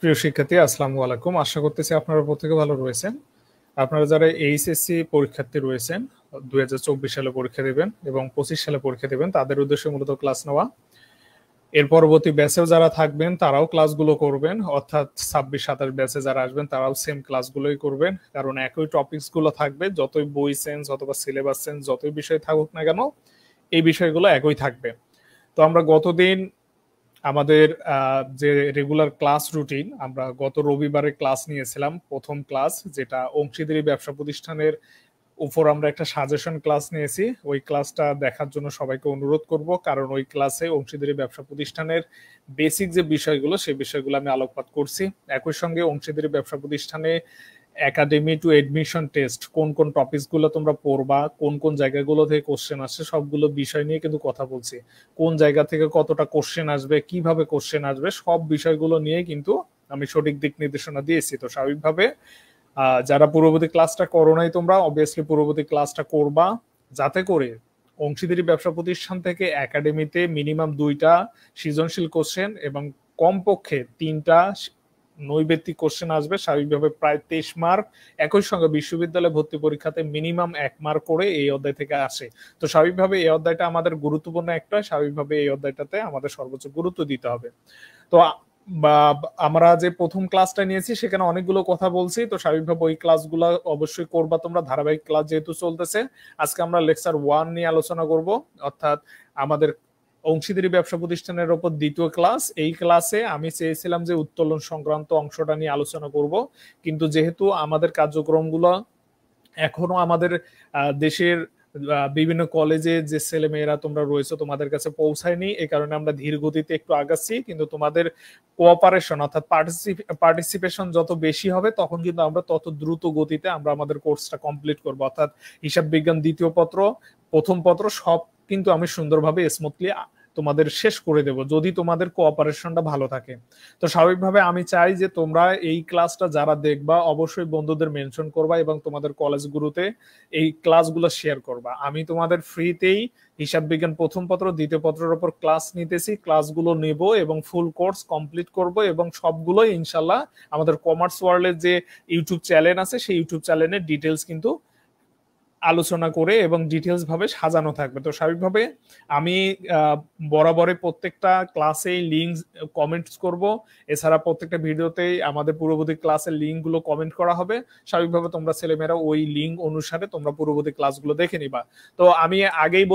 প্রিয় শিক্ষার্থী, আসসালামু আলাইকুম। আশা করতেছি আপনারা প্রত্যেকে ভালো রয়েছেন। আপনারা যারা এইচএসসি পরীক্ষার্থী রয়েছেন, 2024 সালে পরীক্ষা দেবেন এবং 25 সালে পরীক্ষা দেবেন, তাদের উদ্দেশ্যে মূলত ক্লাস নেওয়া। এর পরবর্তী ব্যাচেও যারা থাকবেন তারাও ক্লাসগুলো করবেন, অর্থাৎ 26-27 ব্যাচে যারা আসবেন তারাও সেম ক্লাসগুলোই করবেন, কারণ একই টপিকসগুলো থাকবে। যতই বই চেঞ্জ অথবা সিলেবাস চেঞ্জ যতই বিষয় থাকুক না কেন, এই বিষয়গুলো একই থাকবে। তো আমরা গতদিন আমাদের যে রেগুলার ক্লাস রুটিন, আমরা গত রবিবারে ক্লাস নিয়েছিলাম, প্রথম ক্লাস, যেটা অংশীদারি ব্যবসা প্রতিষ্ঠানের উপর আমরা একটা সাজেশন ক্লাস নিয়েছি। ওই ক্লাসটা দেখার জন্য সবাইকে অনুরোধ করব, কারণ ওই ক্লাসে অংশীদারি ব্যবসা প্রতিষ্ঠানের বেসিক যে বিষয়গুলো সেই বিষয়গুলো আমি আলোকপাত করছি। একই সঙ্গে অংশীদারি ব্যবসা প্রতিষ্ঠানে একাডেমি টু এডমিশন টেস্ট কোন কোন টপিকসগুলো তোমরা পড়বা, কোন কোন জায়গাগুলো থেকে কোশ্চেন আসছে, সবগুলো বিষয় নিয়ে কিন্তু কথা বলছি। কোন জায়গা থেকে কতটা কোশ্চেন আসবে, কিভাবে কোশ্চেন আসবে, সব বিষয়গুলো নিয়ে কিন্তু আমি সঠিক দিক নির্দেশনা দিয়েছি। তো স্বাভাবিকভাবে যারা পূর্ববর্তী ক্লাসটা করো নাই, তোমরা অবভিয়াসলি পূর্ববর্তী ক্লাসটা করবা, যাতে করে অংশীদারি ব্যবসা প্রতিষ্ঠান থেকে একাডেমিতে মিনিমাম 2টা সৃজনশীল কোশ্চেন এবং কমপক্ষে 3টা নৈবেত্তিক কোশ্চেন আসবে, স্বাভাবিকভাবে প্রায় 23 মার্ক। একই সঙ্গে বিশ্ববিদ্যালয় ভর্তি পরীক্ষাতে মিনিমাম 1 মার্ক করে এই অধ্যায় থেকে আসে। তো স্বাভাবিকভাবে এই অধ্যায়টা আমাদের গুরুত্বপূর্ণ একটা, স্বাভাবিকভাবে এই অধ্যায়টাতে আমাদের সর্বোচ্চ গুরুত্ব দিতে হবে। তো আমরা যে প্রথম ক্লাসটা নিয়েছি সেখানে অনেকগুলো কথা বলছি, তো স্বাভাবিকভাবে ওই ক্লাসগুলো অবশ্যই করবা তোমরা, ধারাবাহিক ক্লাস যেহেতু চলতেছে। আজকে আমরা লেকচার 1 নিয়ে আলোচনা করব, অর্থাৎ আমাদের অংশীদারি ব্যবসা প্রতিষ্ঠানের উপর দ্বিতীয় ক্লাস। এই ক্লাসে আমি চেয়েছিলাম যে উত্তোলন সংক্রান্ত অংশটা নিয়ে আলোচনা করব, কিন্তু যেহেতু আমাদের কার্যক্রমগুলো এখনো আমাদের দেশের বিভিন্ন কলেজে যে ছেলে মেয়েরা তোমরা রয়েছে তোমাদের কাছে পৌঁছায়নি, এই কারণে আমরা ধীর গতিতে একটু আগাচ্ছি। কিন্তু তোমাদের কোঅপারেশন অর্থাৎ পার্টিসিপেশন যত বেশি হবে, তখন কিন্তু আমরা তত দ্রুত গতিতে আমরা আমাদের কোর্সটা কমপ্লিট করব। অর্থাৎ হিসাব বিজ্ঞান দ্বিতীয় পত্র, প্রথম পত্র সব কিন্তু আমি সুন্দরভাবে স্মুথলি তোমাদের শেষ করে দেব, যদি তোমাদের কোঅপারেশনটা ভালো থাকে। তো স্বাভাবিকভাবে আমি চাই যে তোমরা এই ক্লাসটা যারা দেখবা অবশ্যই বন্ধুদের মেনশন করবা এবং তোমাদের কলেজগুলোতে এই ক্লাসগুলো শেয়ার করবা। আমি তোমাদের ফ্রিতেই হিসাব বিজ্ঞান প্রথম পত্র দ্বিতীয় পত্রের উপর ক্লাস নিতেছি, ক্লাসগুলো নেব এবং ফুল কোর্স কমপ্লিট করব, এবং সবগুলোই ইনশাল্লাহ আমাদের কমার্স ওয়ার্ল্ডের যে ইউটিউব চ্যানেল আছে সেই ইউটিউব চ্যানেলের ডিটেলস কিন্তু আলোচনা করে এবং ডিটেলস ভাবে সাজানো থাকবে। তো স্বাভাবিকভাবে আমি বরাবরই প্রত্যেকটা ক্লাসে লিঙ্ক কমেন্টস করব, এছাড়া প্রত্যেকটা ভিডিওতেই আমাদের পূর্ববর্তী ক্লাসের লিঙ্কগুলো কমেন্ট করা হবে। স্বাভাবিকভাবে তোমরা ছেলেমেয়েরা ওই লিঙ্ক অনুসারে তোমরা পূর্ববর্তী ক্লাসগুলো দেখে নিবা। তো আমি আগেই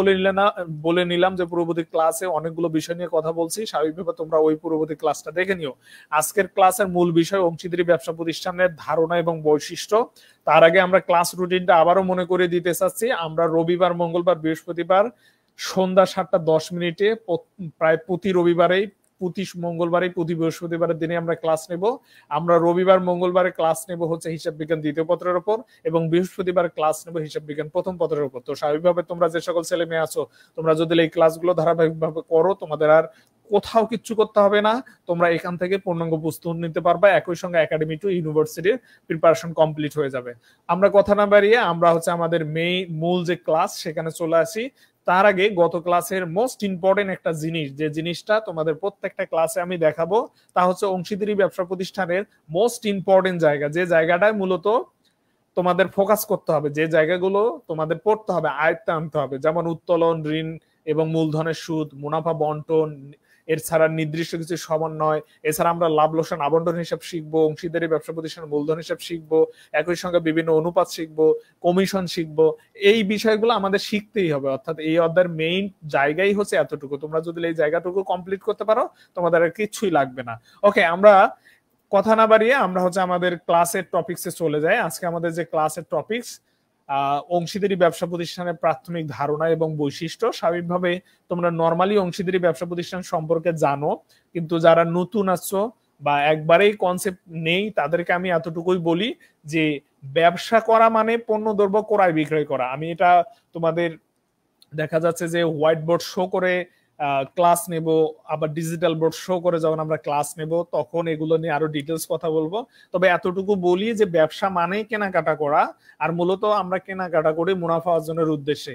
বলে নিলাম যে পূর্ববর্তী ক্লাসে অনেকগুলো বিষয় নিয়ে কথা বলছি, স্বাভাবিকভাবে তোমরা ওই পূর্ববর্তী ক্লাসটা দেখে নিও। আজকের ক্লাসের মূল বিষয় অংশীদারি ব্যবসা প্রতিষ্ঠানের ধারণা এবং বৈশিষ্ট্য। তার আগে আমরা ক্লাস রুটিনটা আবারও মনে করে দিতে চাচ্ছি। আমরা রবিবার, মঙ্গলবার, বৃহস্পতিবার সন্ধ্যা 7:10 প্রায় প্রতি রবিবারেই, প্রতি মঙ্গলবারেই, প্রতি বৃহস্পতিবারের দিনে আমরা ক্লাস নেব। আমরা রবিবার মঙ্গলবারে ক্লাস নেব হচ্ছে হিসাব বিজ্ঞান দ্বিতীয় পত্রের উপর, এবং বৃহস্পতিবার ক্লাস নেব হিসাব বিজ্ঞান প্রথম পত্রের উপর। তো স্বাভাবিকভাবে তোমরা যে সকল ছেলে মেয়ে আছো, তোমরা যদি এই ক্লাসগুলো ধারাবাহিকভাবে করো, তোমাদের আর কোথাও কিচ্ছু করতে হবে না, তোমরা এখান থেকে পূর্ণাঙ্গ প্রস্তুতি নিতে পারবা। একই সঙ্গে একাডেমি টু ইউনিভার্সিটির প্রিপারেশন কমপ্লিট হয়ে যাবে। আমরা কথা না বাড়িয়ে আমরা হচ্ছে আমাদের মূল যে ক্লাস সেখানে চলে আসি। তার আগে গত ক্লাসের মোস্ট ইম্পর্টেন্ট একটা জিনিস, যে জিনিসটা তোমাদের প্রত্যেকটা ক্লাসে আমি দেখাবো, তা হচ্ছে অংশীদারি ব্যবসা প্রতিষ্ঠানের মোস্ট ইম্পর্টেন্ট জায়গা, যে জায়গাটায় মূলত তোমাদের ফোকাস করতে হবে, যে জায়গাগুলো তোমাদের পড়তে হবে, আয়ত্তে আনতে হবে, যেমন উত্তোলন, ঋণ এবং মূলধনের সুদ, মুনাফা বন্টন, এর ছাড়া নির্দিষ্ট কিছু সমন্বয়, এছাড়া আমরা লাভ লোকসান আবন্টন হিসাব শিখবো, অংশীদারি ব্যবসা প্রতিষ্ঠানের মূলধন হিসাব শিখবো, একই সঙ্গে বিভিন্ন অনুপাত শিখবো, কমিশন শিখবো। এই বিষয়গুলো আমাদের শিখতেই হবে। অর্থাৎ এই অধ্যায়ের মেইন জায়গাই হচ্ছে এতটুকু। তোমরা যদি এই জায়গাটুকু কমপ্লিট করতে পারো, তোমাদের আর কিছুই লাগবে না। ওকে, আমরা কথা না বাড়িয়ে আমরা হচ্ছে আমাদের ক্লাসের টপিকসে চলে যাই। আজকে আমাদের যে ক্লাসের টপিকস, অংশীদারি ব্যবসা প্রতিষ্ঠানের প্রাথমিক ধারণা এবং বৈশিষ্ট্য। স্বাভাবিকভাবে তোমরা নর্মালি অংশীদারি ব্যবসা প্রতিষ্ঠান সম্পর্কে জানো, কিন্তু যারা নতুন আসছো বা একবারেই কনসেপ্ট নেই, তাদেরকে আমি এতটুকুই বলি যে ব্যবসা করা মানে পণ্য দ্রব্য ক্রয় বিক্রয় করা। আমি এটা তোমাদের দেখা যাচ্ছে যে হোয়াইট বোর্ড শো করে ক্লাস নেব, আবার ডিজিটাল বোর্ড শো করে যখন আমরা ক্লাস নেব তখন এগুলো নিয়ে আরো ডিটেলস কথা বলবো। তবে এতটুকু বলি যে ব্যবসা মানেই কেনাকাটা করা, আর মূলত আমরা কেনাকাটা করি মুনাফা অর্জনের উদ্দেশ্যে।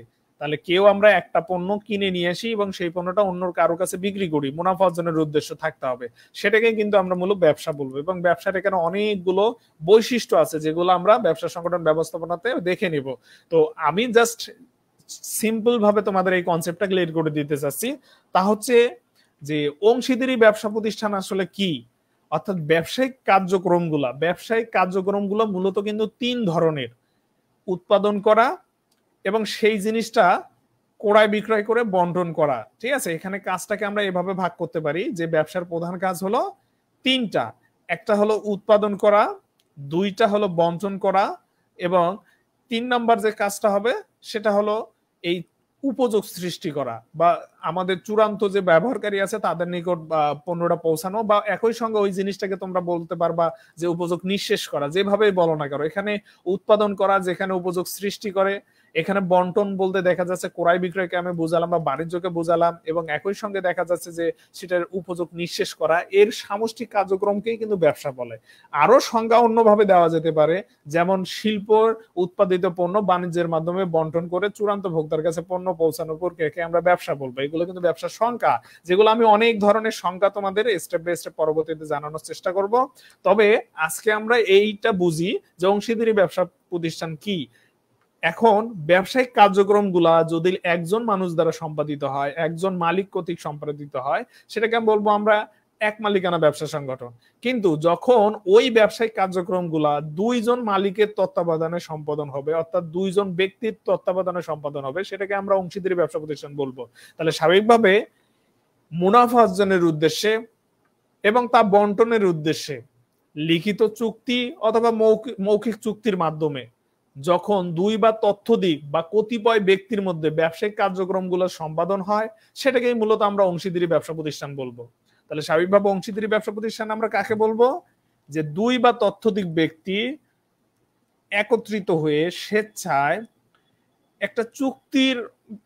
তাহলে কেউ আমরা একটা পণ্য কিনে নিয়ে আসি এবং সেই পণ্যটা অন্য কারো কাছে বিক্রি করি, মুনাফা অর্জনের উদ্দেশ্য থাকতে হবে, সেটাকে কিন্তু আমরা মূলত ব্যবসা বলবো। এবং ব্যবসার এখানে অনেকগুলো বৈশিষ্ট্য আছে যেগুলো আমরা ব্যবসা সংগঠন ব্যবস্থাপনাতে দেখে নিব। তো আমি জাস্ট সিম্পল ভাবে তোমাদের এই কনসেপ্টটা ক্লিয়ার করে দিতে চাচ্ছি। তা হচ্ছে যে অংশীদারি ব্যবসা প্রতিষ্ঠান আসলে কি, অর্থাৎ ব্যবসায়িক কার্যক্রমগুলো মূলত কিন্তু 3 ধরনের: উৎপাদন করা এবং সেই জিনিসটা ক্রয় বিক্রয় করে বন্টন করা। ঠিক আছে, এখানে কাজটাকে আমরা এভাবে ভাগ করতে পারি যে ব্যবসার প্রধান কাজ হলো 3টা। একটা হলো উৎপাদন করা, 2টা হলো বন্টন করা, এবং 3 নাম্বার যে কাজটা হবে সেটা হলো এই উপযোগ সৃষ্টি করা বা আমাদের চূড়ান্ত যে ব্যবহারকারী আছে তাদের নিকট পণ্যটা পৌঁছানো, বা একই সঙ্গে ওই জিনিসটাকে তোমরা বলতে পারবা যে উপযোগ নিঃশেষ করা, যেভাবেই বলো না কেন। এখানে উৎপাদন করা যেখানে উপযোগ সৃষ্টি করে, এখানে বন্টন বলতে দেখা যাচ্ছে ক্রয় বিক্রয়কে আমি বুঝালাম বা বাণিজ্যকে বুঝালাম, এবং একই সঙ্গে দেখা যাচ্ছে যে সেটার উপযোগ নিঃশেষ করা, এর সামষ্টিক কার্যক্রমকেই কিন্তু ব্যবসা বলে। আরো সংজ্ঞা অন্যভাবে দেওয়া যেতে পারে, যেমন শিল্প উৎপাদিত পণ্য বাণিজ্যের মাধ্যমে বন্টন করে চূড়ান্ত ভোক্তার কাছে পণ্য পৌঁছানোর প্রক্রিয়াকে আমরা ব্যবসা বলবো। এগুলো কিন্তু ব্যবসার সংজ্ঞা, যেগুলো আমি অনেক ধরনের সংজ্ঞা তোমাদের স্টেপ বাই স্টেপ পরবর্তীতে জানানোর চেষ্টা করব। তবে আজকে আমরা এইটা বুঝি যে অংশীদারি ব্যবসা প্রতিষ্ঠান কি। এখন ব্যবসায়িক কার্যক্রমগুলা যদি একজন মানুষ দ্বারা সম্পাদিত হয়, একজন মালিক কর্তৃক সম্পাদিত হয়, সেটাকে আমি বলবো আমরা এক মালিকানা ব্যবসা সংগঠন। কিন্তু যখন ওই ব্যবসায়িক কার্যক্রমগুলা 2 জন মালিকের তত্ত্বাবধানে সম্পাদন হবে, অর্থাৎ 2 জন ব্যক্তির তত্ত্বাবধানে সম্পাদন হবে, সেটাকে আমরা অংশীদারি ব্যবসা প্রতিষ্ঠান বলবো। তাহলে স্বাভাবিকভাবে মুনাফা অর্জনের উদ্দেশ্যে এবং তা বন্টনের উদ্দেশ্যে লিখিত চুক্তি অথবা মৌখিক চুক্তির মাধ্যমে যখন 2 বা ততোধিক বা কতিপয় ব্যক্তির মধ্যে ব্যবসায়িক কার্যক্রমগুলো সম্পাদন হয়, সেটাকেই মূলত আমরা অংশীদারি ব্যবসা প্রতিষ্ঠান বলবো। তাহলে স্বাভাবিকভাবে অংশীদারি ব্যবসা প্রতিষ্ঠান আমরা কাকে বলবো? যে 2 বা ততোধিক ব্যক্তি একত্রিত হয়ে স্বেচ্ছায় একটা চুক্তির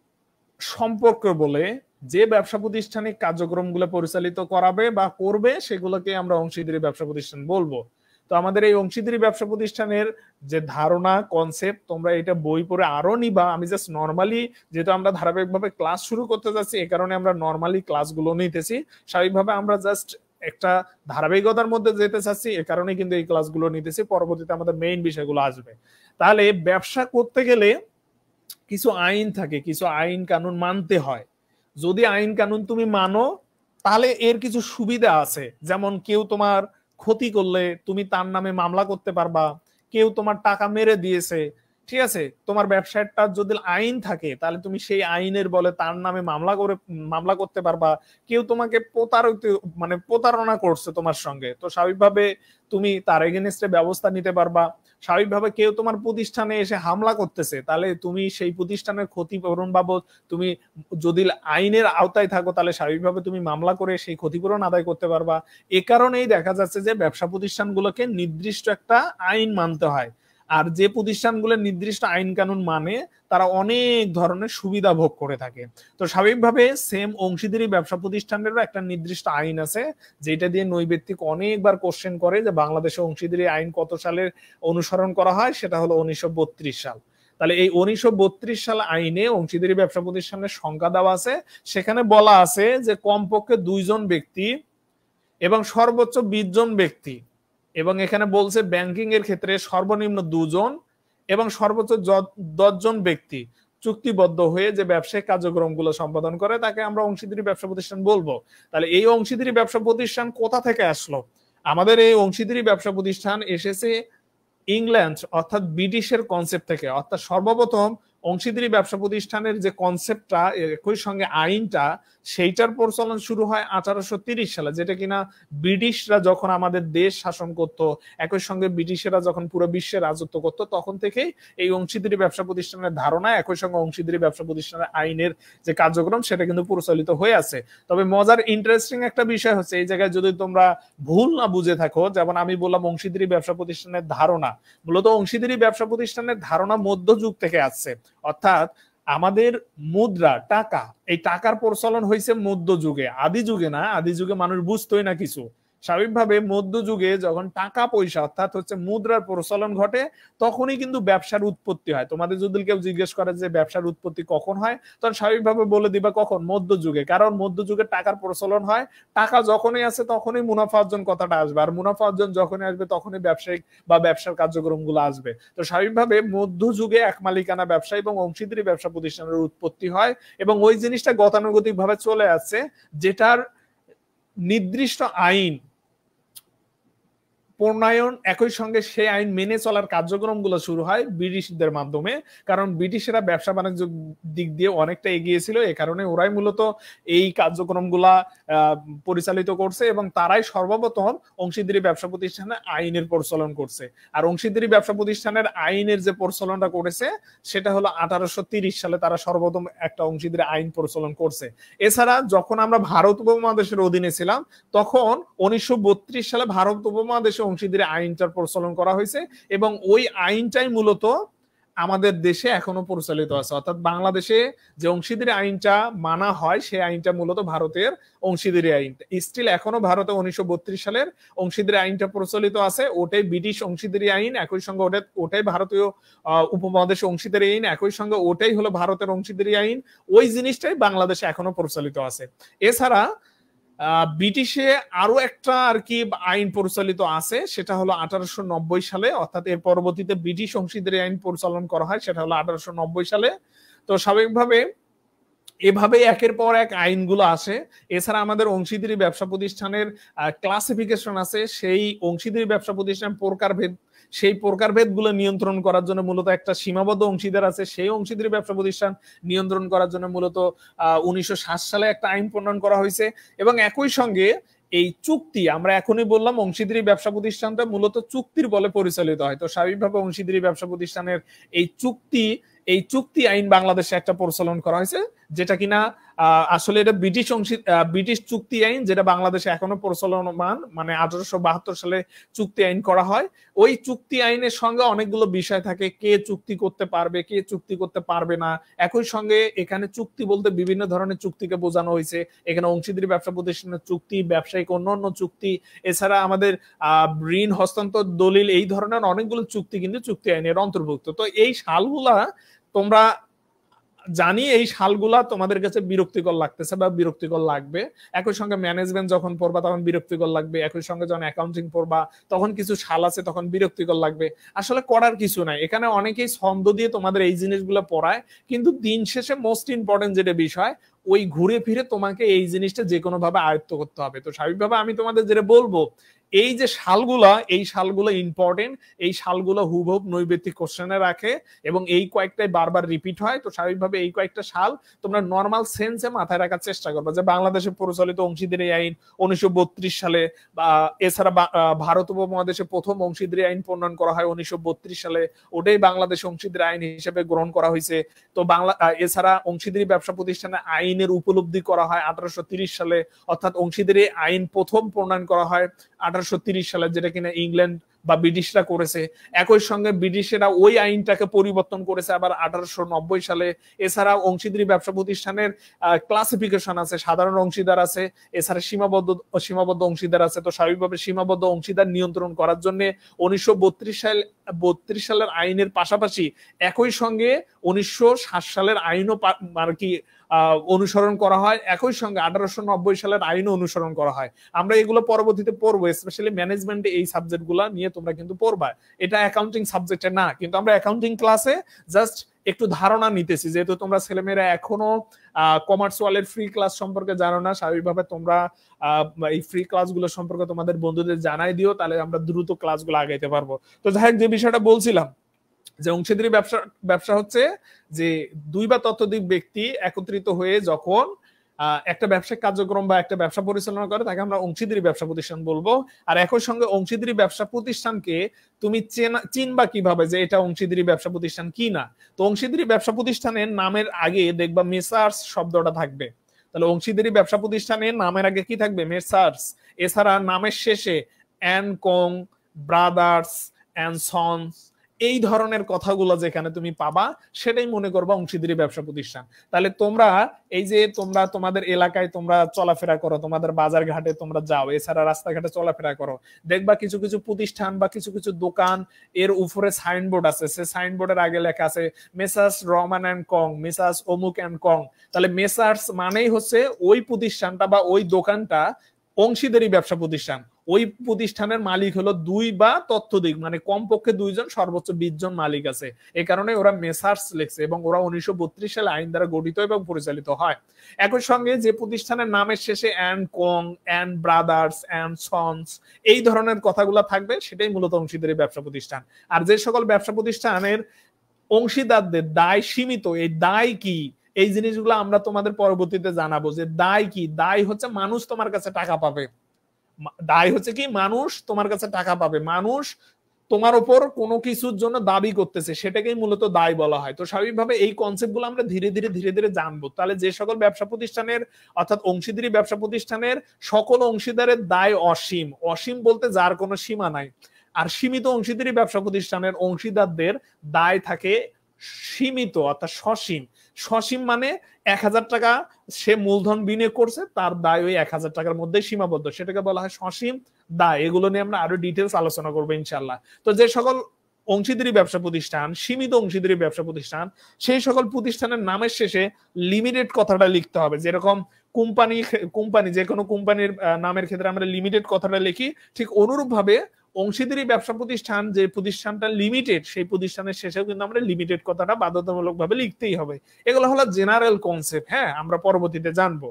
সম্পর্ক বলে যে ব্যবসা প্রতিষ্ঠানিক কার্যক্রমগুলো পরিচালিত করাবে বা করবে, সেগুলোকে আমরা অংশীদারি ব্যবসা প্রতিষ্ঠান বলবো। তো আমাদের এই অংশীদারি ব্যবসা প্রতিষ্ঠানের যে ধারণা, কনসেপ্ট, তোমরা এটা বই পড়ে আরো নিবা। আমি জাস্ট নর্মালি, যেহেতু আমরা ধারাবাহিকভাবে ক্লাস শুরু করতে যাচ্ছি, এই কারণে আমরা নর্মালি ক্লাসগুলো নিতেছি। স্বাভাবিকভাবে আমরা জাস্ট একটা ধারাবাহিকতার মধ্যে যেতে চাচ্ছি, এ কারণে কিন্তু এই ক্লাসগুলো নিতেছি। পরবর্তীতে আমাদের মেইন বিষয়গুলো আসবে। তাহলে ব্যবসা করতে গেলে কিছু আইন থাকে, কিছু আইন কানুন মানতে হয়। যদি আইন কানুন তুমি মানো তাহলে এর কিছু সুবিধা আছে, যেমন কেউ তোমার ক্ষতি করলে তুমি তার নামে মামলা করতে পারবা, কেউ তোমার টাকা মেরে দিয়েছে, ঠিক আছে, তোমার ব্যবসাটা যদি আইন থাকে তাহলে তুমি সেই আইনের বলে তার নামে মামলা করতে পারবা। কেউ তোমাকে প্রতারণা করছে তোমার সঙ্গে, তো স্বাভাবিকভাবে তুমি তার এগেইনস্টে ব্যবস্থা নিতে পারবা। স্বাভাবিকভাবে কেউ তোমার প্রতিষ্ঠানে এসে হামলা করতেছে, তাহলে তুমি সেই প্রতিষ্ঠানের ক্ষতিপূরণ বাবদ তুমি যদি আইনের আওতায় থাকো তাহলে স্বাভাবিকভাবে তুমি মামলা করে সেই ক্ষতিপূরণ আদায় করতে পারবা। এ কারণেই দেখা যাচ্ছে যে ব্যবসা প্রতিষ্ঠানগুলোকে নির্দিষ্ট একটা আইন মানতে হয়, আর যে প্রতিষ্ঠানগুলো নির্দিষ্ট আইন কানুন মানে তারা অনেক ধরনের সুবিধা ভোগ করে থাকে। তো স্বাভাবিকভাবে সেম অংশীদারি ব্যবসা প্রতিষ্ঠানেরও একটা নির্দিষ্ট আইন আছে, যেটা দিয়ে নৈবেত্তিক অনেকবার কোশ্চেন করে যে বাংলাদেশে অংশীদারি আইন কত সালের অনুসরণ করা হয়, সেটা হলো 1932 সাল। তাহলে এই 1932 সাল আইনে অংশীদারি ব্যবসা প্রতিষ্ঠানের সংখ্যা দেওয়া আছে। সেখানে বলা আছে যে কমপক্ষে 2 জন ব্যক্তি এবং সর্বোচ্চ 20 জন ব্যক্তি, এবং এখানে বলছে ব্যাংকিং এর ক্ষেত্রে সর্বনিম্ন 2 জন এবং সর্বোচ্চ 10 জন ব্যক্তি চুক্তিবদ্ধ হয়ে যে ব্যবসায়িক কার্যক্রমগুলো সম্পাদন করে তাকে আমরা অংশীদারি ব্যবসা প্রতিষ্ঠান বলবো। তাহলে এই অংশীদারি ব্যবসা প্রতিষ্ঠান কোথা থেকে আসলো? আমাদের এই অংশীদারি ব্যবসা প্রতিষ্ঠান এসেছে ইংল্যান্ড অর্থাৎ ব্রিটিশের কনসেপ্ট থেকে। অর্থাৎ সর্বপ্রথম অংশীদারি ব্যবসা প্রতিষ্ঠানের যে কনসেপ্টটা, একই সঙ্গে আইনটা, সেইটার প্রচলন শুরু হয় 1830 সালে, যেটা কিনা ব্রিটিশরা যখন আমাদের দেশ শাসন করত, একই সঙ্গে ব্রিটিশেরা যখন পুরো বিশ্বে রাজত্ব করত, তখন থেকেই এই অংশীদারি ব্যবসা প্রতিষ্ঠানের ধারণা, একই সঙ্গে অংশীদারি ব্যবসা প্রতিষ্ঠানের আইনের যে কার্যক্রম, সেটা কিন্তু প্রচলিত হয়ে আছে। তবে মজার ইন্টারেস্টিং একটা বিষয় হচ্ছে, এই জায়গায় যদি তোমরা ভুল না বুঝে থাকো, যেমন আমি বললাম অংশীদারি ব্যবসা প্রতিষ্ঠানের ধারণা, মূলত অংশীদারি ব্যবসা প্রতিষ্ঠানের ধারণা মধ্যযুগ থেকে আসছে। অর্থাৎ আমাদের মুদ্রা, টাকা, এই টাকার প্রচলন হয়েছে মধ্যযুগে, আদি যুগে না। আদি যুগে মানুষ বুঝতোই না কিছু, স্বাভাবিকভাবে মধ্যযুগে যখন টাকা পয়সা অর্থাৎ হচ্ছে মুদ্রার প্রচলন ঘটে তখনই কিন্তু ব্যবসার উৎপত্তি হয়। তোমাদের যদি কেউ জিজ্ঞেস করে যে ব্যবসার উৎপত্তি কখন হয়, তখন স্বাভাবিকভাবে বলে দিবা কখন, মধ্যযুগে। কারণ মধ্যযুগে টাকার প্রচলন হয়, টাকা যখনই আছে তখনই মুনাফা অর্জন কথাটা আসবে, আর মুনাফা অর্জন যখনই আসবে তখনই ব্যবসায়িক বা ব্যবসার কার্যক্রমগুলো আসবে। তো স্বাভাবিকভাবে মধ্যযুগে এক মালিকানা ব্যবসা এবং অংশীদারি ব্যবসা প্রতিষ্ঠানের উৎপত্তি হয় এবং ওই জিনিসটা গতানুগতিক ভাবে চলে আসছে, যেটার নির্দিষ্ট আইন প্রণয়ন একই সঙ্গে সেই আইন মেনে চলার কার্যক্রমগুলো শুরু হয় ব্রিটিশদের মাধ্যমে। কারণ ব্রিটিশরা ব্যবসা বাণিজ্য দিক দিয়ে অনেকটা এগিয়ে ছিল, এ কারণে ওরাই মূলত এই কার্যক্রমগুলা পরিচালিত করছে এবং তারাই সর্বপ্রথম অংশীদারি ব্যবসা প্রতিষ্ঠানে আইনের প্রচলন করছে। আর অংশীদারি ব্যবসা প্রতিষ্ঠানের আইনের যে প্রচলনটা করেছে সেটা হলো 1830 সালে তারা সর্বপ্রথম একটা অংশীদারি আইন প্রচলন করছে। এছাড়া যখন আমরা ভারত উপমহাদেশের অধীনে ছিলাম তখন 1932 সালে ভারত উপমহাদেশে অংশীদারি আইনটার প্রচলন করা হয়েছে এবং ওই আইনটাই মূলত আমাদের দেশে এখনো পরিচালিত আছে। অর্থাৎ বাংলাদেশে যে অংশীদারি আইনটা মানা হয় সেই আইনটা মূলত ভারতের অংশীদারি আইন। স্টিল এখনো ভারতে 1932 সালের অংশীদারি আইনটা প্রচলিত আছে, ওটাই ব্রিটিশ অংশীদারি আইন, একই সঙ্গে ওটাই ভারতীয় উপমহাদেশে অংশীদারি আইন, একই সঙ্গে ওটাই হলো ভারতের অংশীদারি আইন। ওই জিনিসটাই বাংলাদেশে এখনো প্রচলিত আছে। এছাড়া ব্রিটিশে আরো একটা আর কি আইন পরিচালিত আছে, সেটা হলো 1890 সালে, অর্থাৎ এর পরবর্তীতে ব্রিটিশ অংশীদারি আইন পরিচালন করা হয়, সেটা হলো 1890 সালে। তো স্বাভাবিকভাবে এভাবে একের পর এক আইনগুলো আসে। এছাড়া আমাদের অংশীদারি ব্যবসা প্রতিষ্ঠানের ক্লাসিফিকেশন আছে, সেই অংশীদারি ব্যবসা প্রতিষ্ঠান প্রকারভেদ, সেই প্রকারভেদ গুলো নিয়ন্ত্রণ করার জন্য মূলত একটা সীমাবদ্ধ অংশীদার আছে, সেই অংশীদারি ব্যবসা প্রতিষ্ঠান নিয়ন্ত্রণ করার জন্য মূলত 1960 সালে একটা আইন প্রণয়ন করা হয়েছে। এবং একই সঙ্গে এই চুক্তি, আমরা এখনই বললাম অংশীদারি ব্যবসা প্রতিষ্ঠানটা মূলত চুক্তির বলে পরিচালিত হয়। তো স্বাভাবিকভাবে অংশীদারি ব্যবসা প্রতিষ্ঠানের এই চুক্তি আইন বাংলাদেশে একটা প্রচলন করা হয়েছে, যেটা কিনা আসলে এটা ব্রিটিশ চুক্তি আইন, যেটা বাংলাদেশে এখনো প্রচলমান, মানে 1872 সালে চুক্তি আইন করা হয়। ওই চুক্তি আইনের সঙ্গে অনেকগুলো বিষয় থাকে, কে চুক্তি করতে পারবে, কে চুক্তি করতে পারবে না। একই সঙ্গে এখানে চুক্তি বলতে বিভিন্ন ধরনের চুক্তিকে বোঝানো হয়েছে। এখানে অংশীদারি ব্যবসা প্রতিষ্ঠানের চুক্তি, ব্যবসায়িক অন্যান্য চুক্তি, এছাড়া আমাদের ঋণ হস্তান্তর দলিল, এই ধরনের অনেকগুলো চুক্তি কিন্তু চুক্তি আইনের অন্তর্ভুক্ত। তো এই সালগুলা তোমরা জানি এই সালগুলা তোমাদের কাছে বিরক্তিকর লাগতেছে বা বিরক্তিকর লাগবে, একই সঙ্গে ম্যানেজমেন্ট যখন পড়বা তখন বিরক্তিকর লাগবে, একই সঙ্গে যখন অ্যাকাউন্টিং পড়বা তখন কিছু সাল আছে তখন বিরক্তিকর লাগবে। আসলে করার কিছু নাই, এখানে অনেকেই ছন্দ দিয়ে তোমাদের এই জিনিসগুলো পড়ায়, কিন্তু দিন শেষে মোস্ট ইম্পর্টেন্ট যেটা বিষয়, ওই ঘুরে ফিরে তোমাকে এই জিনিসটা যে কোনো ভাবে আয়ত্ত করতে হবে। তো স্বাভাবিকভাবে আমি তোমাদের যেটা বলবো, এই যে এই সালগুলো ইম্পর্টেন্ট, এই সালগুলো হুবহুব নৈবেত্তিক কোশ্চেনে রাখে এবং এই কয়েকটাই বারবার রিপিট হয়। তো স্বাভাবিকভাবে এই কয়েকটা সাল তোমরা নর্মাল সেন্সে মাথায় রাখার চেষ্টা করবে, যে বাংলাদেশে প্রচলিত অংশীদারি আইন 1932 সালে, বা এছাড়া ভারত উপমহাদেশে প্রথম অংশীদারি আইন প্রণয়ন করা হয় 1932 সালে, ওটাই বাংলাদেশ অংশীদারি আইন হিসেবে গ্রহণ করা হয়েছে। তো এছাড়া অংশীদারি ব্যবসা প্রতিষ্ঠানে আইনের উপলব্ধি করা হয় 1830 সালে, অর্থাৎ অংশীদারি আইন প্রথম প্রণয়ন করা হয় 1830 সালে, যেটা কিনা ইংল্যান্ড বা ব্রিটিশরা করেছে। একই সঙ্গে ব্রিটিশেরা ওই আইনটাকে পরিবর্তন করেছে আবার 1890 সালে। এছাড়া অংশীদারি ব্যবসা প্রতিষ্ঠানের ক্লাসিফিকেশন আছে, সাধারণ অংশীদার আছে, এছাড়া সীমাবদ্ধ অংশীদার আছে। তো স্বাভাবিকভাবে সীমাবদ্ধ অংশীদার নিয়ন্ত্রণ করার জন্য 1932 সালের আইনের পাশাপাশি একই সঙ্গে 1960 সালের আইনও আর কি অনুসরণ করা হয়, একই সঙ্গে 1890 সালের আইনও অনুসরণ করা হয়। আমরা এগুলো পরবর্তীতে পড়বো, স্পেশালি ম্যানেজমেন্টে এই সাবজেক্টগুলো নিয়ে তোমরা কিন্তু পড়বা। এটা অ্যাকাউন্টিং সাবজেক্টে না, কিন্তু আমরা অ্যাকাউন্টিং ক্লাসে জাস্ট একটু ধারণা নিতেছি, যেহেতু তোমরা ছেলেমেয়েরা এখনো কমার্স ওয়ালের ফ্রি ক্লাস সম্পর্কে জানো না। স্বাভাবিকভাবে তোমরা এই ফ্রি ক্লাসগুলো সম্পর্কে তোমাদের বন্ধুদের জানাই দিও, তাহলে আমরা দ্রুত ক্লাসগুলো আগাইতে পারবো। তো যাই হোক, যে বিষয়টা বলছিলাম, যে অংশীদারি ব্যবসা হচ্ছে যে দুই বা ততোধিক ব্যক্তি একত্রিত হয়ে যখন একটা ব্যবসায়িক কার্যক্রম বা একটা ব্যবসা পরিচালনা করে, তাকে আমরা অংশীদারি ব্যবসা প্রতিষ্ঠান বলবো। আর একই সঙ্গে অংশীদারি ব্যবসা প্রতিষ্ঠানকে তুমি চিনবা কিভাবে যে এটা অংশীদারি ব্যবসা প্রতিষ্ঠান কি না? তো অংশীদারি ব্যবসা প্রতিষ্ঠানের নামের আগে দেখবা মেসার্স শব্দটা থাকবে। তাহলে অংশীদারি ব্যবসা প্রতিষ্ঠানের নামের আগে কি থাকবে? মেসার্স। এছাড়া নামের শেষে and Co, brothers, and sons, এই ধরনের কথাগুলো যেখানে তুমি পাবা সেটাই মনে করবা অংশীদারি ব্যবসা প্রতিষ্ঠান। তাহলে তোমরা এই যে তোমরা তোমাদের এলাকায় তোমরা চলাফেরা করো, তোমাদের বাজার ঘাটে তোমরা যাও, এছাড়া রাস্তাঘাটে চলাফেরা করো, দেখবা কিছু কিছু প্রতিষ্ঠান বা কিছু কিছু দোকান এর উপরে সাইনবোর্ড আছে, সে সাইনবোর্ডের আগে লেখা আছে Messrs Rahman and Co, Messrs অমুক অ্যান্ড কং। তাহলে মেসার্স মানেই হচ্ছে ওই প্রতিষ্ঠানটা বা ওই দোকানটা অংশীদারি ব্যবসা প্রতিষ্ঠান। ওই প্রতিষ্ঠানের মালিক হলো 2 বা ততোধিক, মানে কমপক্ষে 2 জন, সর্বোচ্চ 20 জন মালিক আছে। এই কারণে ওরা মেসার্স লিখছে এবং ওরা 1932 সালে আইন দ্বারা গঠিত এবং পরিচালিত হয়। একই সঙ্গে যে প্রতিষ্ঠানের নামের শেষে and Co, and brothers, and sons এই ধরনের কথাগুলো থাকবে সেটাই মূলত অংশীদারি ব্যবসা প্রতিষ্ঠান। আর যে সকল ব্যবসা প্রতিষ্ঠানের অংশীদারদের দায় সীমিত, এই দায় কি এই জিনিসগুলো আমরা তোমাদের পরবর্তীতে জানাবো যে দায় কি। দায় হচ্ছে মানুষ তোমার কাছে টাকা পাবে, দায় হচ্ছে কি মানুষ তোমার কাছে টাকা পাবে, মানুষ তোমার উপর কোনো কিছুর জন্য দাবি করতেছে, সেটাকেই মূলত দায় বলা হয়। তো স্বাভাবিকভাবে এই কনসেপ্টগুলো আমরা ধীরে ধীরে জানবো। তাহলে যে সকল ব্যবসা প্রতিষ্ঠানের অর্থাৎ অংশীদারি ব্যবসা প্রতিষ্ঠানের সকল অংশীদারের দায় অসীম, অসীম বলতে যার কোনো সীমা নাই। আর সীমিত অংশীদারি ব্যবসা প্রতিষ্ঠানের অংশীদারদের দায় থাকে সীমিত অর্থাৎ সসীম। সসীম মানে 1000 টাকা সে মূলধন বিনিয়োগ করছে, তার দায় ওই 1000 টাকার মধ্যে সীমাবদ্ধ, সেটাকে বলা হয় সসীম দায়। এগুলো নিয়ে আমরা আরো ডিটেলস আলোচনা করবো ইনশাল্লাহ। তো যে সকল অংশীদারি ব্যবসা প্রতিষ্ঠান সীমিত অংশীদারি ব্যবসা প্রতিষ্ঠান, সেই সকল প্রতিষ্ঠানের নামের শেষে লিমিটেড কথাটা লিখতে হবে। যেরকম কোম্পানি যে কোনো কোম্পানির নামের ক্ষেত্রে আমরা লিমিটেড কথাটা লিখি, ঠিক অনুরূপ ভাবে অংশীদারি ব্যবসা প্রতিষ্ঠান যে প্রতিষ্ঠানটা লিমিটেড, সেই প্রতিষ্ঠানের শেষেও কিন্তু আমরা লিমিটেড কথাটা বাধ্যতামূলক ভাবে লিখতেই হবে। এগুলো হলো জেনারেল কনসেপ্ট। হ্যাঁ, আমরা পরবর্তীতে জানবো।